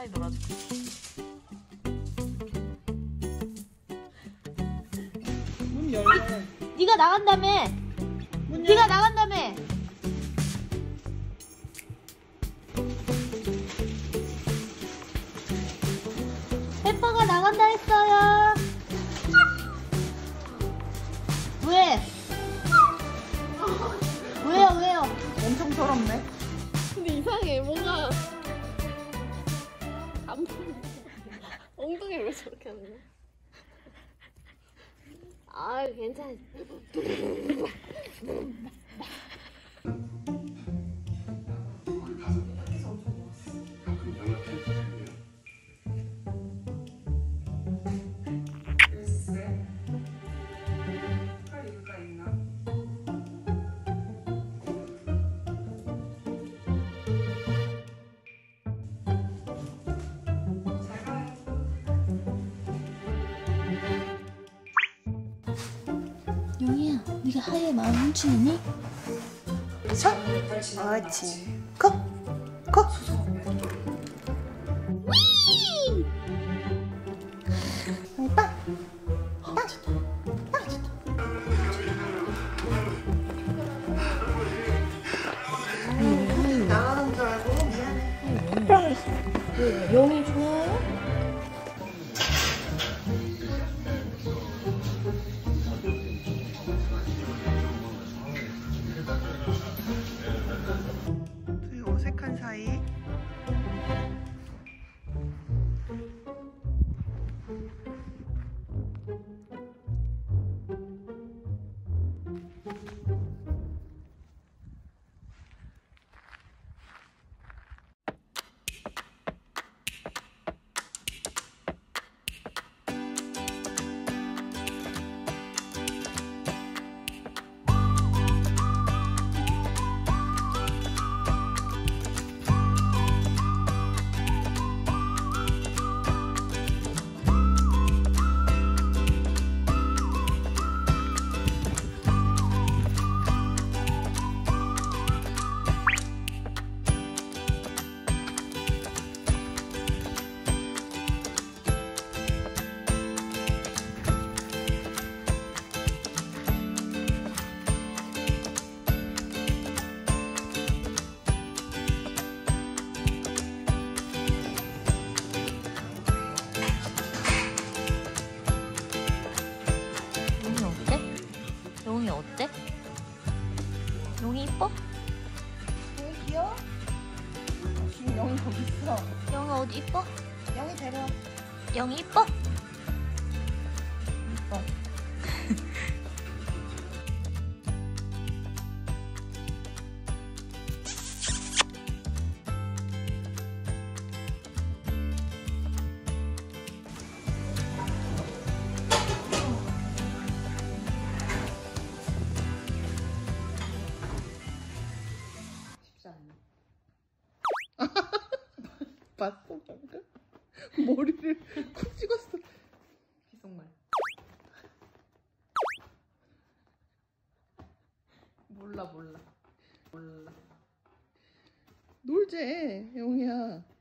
놀아줄게. 문 열려. 네가 나간다며. 네가 나간다며. 페퍼가 나간다 했어요. 왜? 왜요? 엄청 더럽네. 근데 이상해. 뭔가 안 보여. 엉덩이를 왜 저렇게 하는 거야? 아, 괜찮아. 용이야, 네가 하얘 마음 훔치느니? 서. 옳지. 고. 고. 빵. 나가는 줄 알고 미안해. 용이 좋아요? 둘이 어색한 사이. 용이 어때? 용이 이뻐? 용이 귀여워? 지금 영이 거기 있어. 용이 어디 이뻐? 영이 데려와. 용이 이뻐? 이뻐. 봤어 방금? 머리를 콕 찍었어. 계속말. 몰라. 놀재 영희야.